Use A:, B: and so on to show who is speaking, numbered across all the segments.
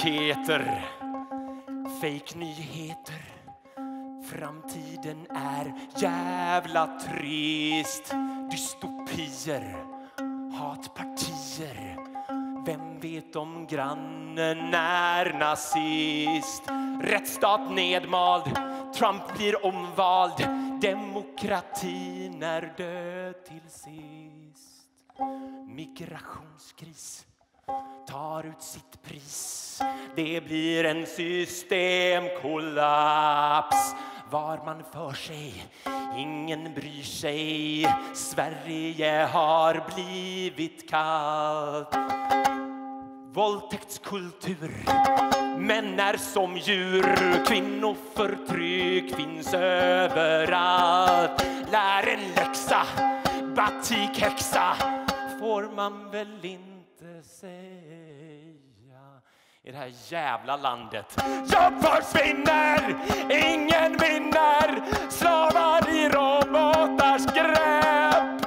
A: olikheter, fake-nyheter. Framtiden är jävla trist. Dystopier, hatpartier. Vem vet om grannen är nazist? Rättsstat nedmald, Trump blir omvald. Demokratin är död till sist. Migrationskris tar ut sitt pris. Det blir en systemkollaps. Var man för sig, ingen bryr sig. Sverige har blivit kallt. Våldtäktskultur, män är som djur. Kvinnoförtryck finns överallt. Lär en läxa, batikhäxa får man väl inte säga i det här jävla landet. Jobb försvinner, ingen vinner. Slavar i robotars grepp.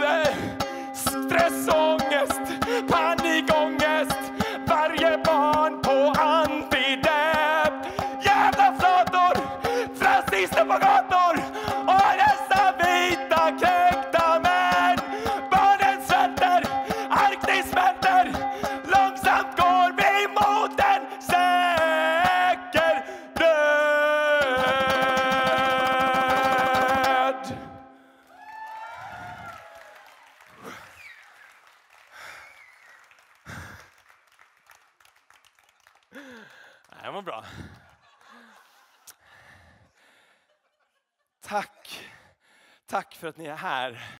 A: Stressångest, panikångest. Varje barn på antidepp. Jävla flator, rasister på gator. Och dessa vita kränkta män. Barnen svälter, Arktis smälter. Långsamt går vi mot en säker död. Det var bra. Tack för att ni är här.